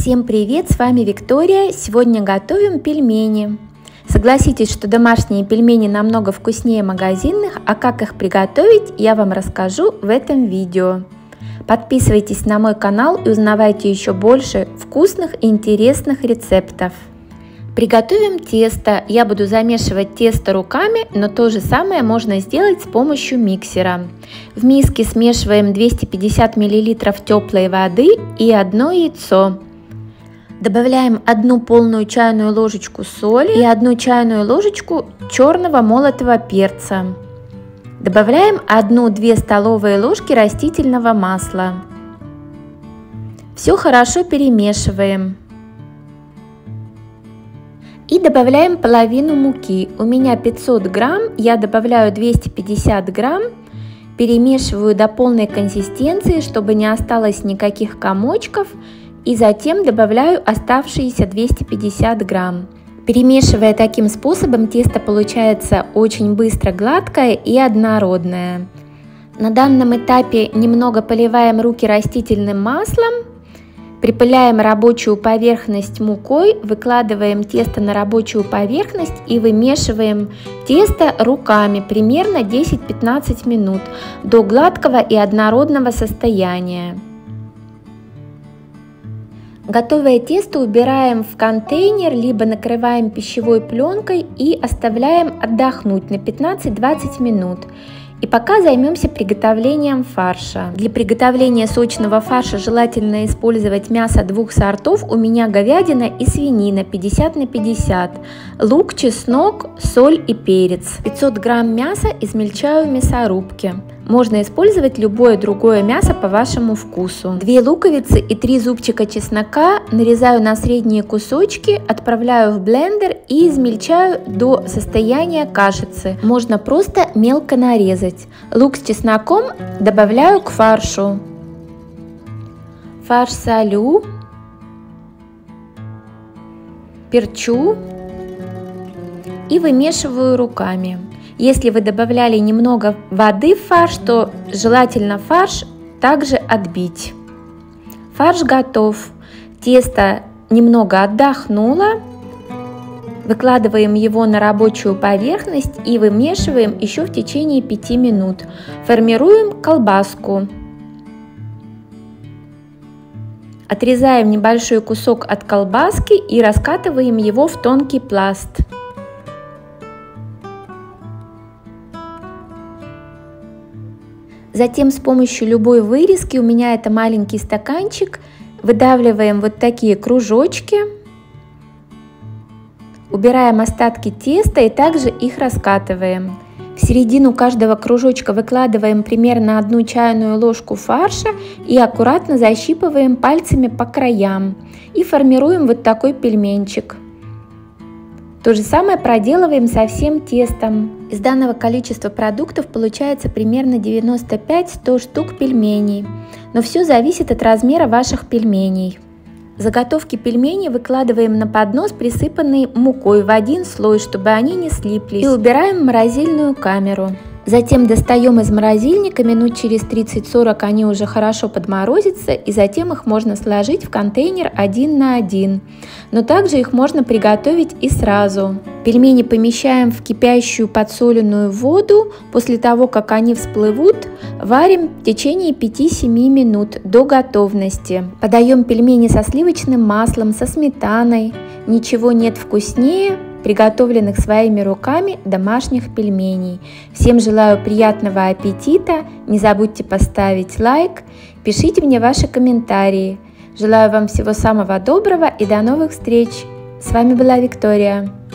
Всем привет, с вами Виктория. Сегодня готовим пельмени. Согласитесь, что домашние пельмени намного вкуснее магазинных, а как их приготовить, я вам расскажу в этом видео. Подписывайтесь на мой канал и узнавайте еще больше вкусных и интересных рецептов. Приготовим тесто. Я буду замешивать тесто руками, но то же самое можно сделать с помощью миксера. В миске смешиваем 250 мл теплой воды и одно яйцо. Добавляем 1 полную чайную ложечку соли и 1 чайную ложечку черного молотого перца. Добавляем 1-2 столовые ложки растительного масла. Все хорошо перемешиваем. И добавляем половину муки. У меня 500 грамм, я добавляю 250 грамм. Перемешиваю до полной консистенции, чтобы не осталось никаких комочков. И затем добавляю оставшиеся 250 грамм. Перемешивая таким способом, тесто получается очень быстро гладкое и однородное. На данном этапе немного поливаем руки растительным маслом. Припыляем рабочую поверхность мукой, выкладываем тесто на рабочую поверхность и вымешиваем тесто руками примерно 10-15 минут до гладкого и однородного состояния. Готовое тесто убираем в контейнер, либо накрываем пищевой пленкой и оставляем отдохнуть на 15-20 минут. И пока займемся приготовлением фарша. Для приготовления сочного фарша желательно использовать мясо 2 сортов. У меня говядина и свинина 50 на 50. Лук, чеснок, соль и перец. 500 грамм мяса измельчаю в мясорубке. Можно использовать любое другое мясо по вашему вкусу. 2 луковицы и 3 зубчика чеснока нарезаю на средние кусочки, отправляю в блендер и измельчаю до состояния кашицы. Можно просто мелко нарезать. Лук с чесноком добавляю к фаршу. Фарш солю, перчу и вымешиваю руками. Если вы добавляли немного воды в фарш, то желательно фарш также отбить. Фарш готов. Тесто немного отдохнуло. Выкладываем его на рабочую поверхность и вымешиваем еще в течение 5 минут. Формируем колбаску. Отрезаем небольшой кусок от колбаски и раскатываем его в тонкий пласт. Затем с помощью любой вырезки, у меня это маленький стаканчик, выдавливаем вот такие кружочки, убираем остатки теста и также их раскатываем. В середину каждого кружочка выкладываем примерно 1 чайную ложку фарша и аккуратно защипываем пальцами по краям и формируем вот такой пельменчик. То же самое проделываем со всем тестом. Из данного количества продуктов получается примерно 95-100 штук пельменей, но все зависит от размера ваших пельменей. Заготовки пельменей выкладываем на поднос, присыпанный мукой в один слой, чтобы они не слиплись, и убираем в морозильную камеру. Затем достаем из морозильника, минут через 30-40 они уже хорошо подморозятся, и затем их можно сложить в контейнер 1 на 1. Но также их можно приготовить и сразу. Пельмени помещаем в кипящую подсоленную воду. После того, как они всплывут, варим в течение 5-7 минут до готовности. Подаем пельмени со сливочным маслом, со сметаной. Ничего нет вкуснее приготовленных своими руками домашних пельменей. Всем желаю приятного аппетита, не забудьте поставить лайк, пишите мне ваши комментарии. Желаю вам всего самого доброго и до новых встреч. С вами была Виктория.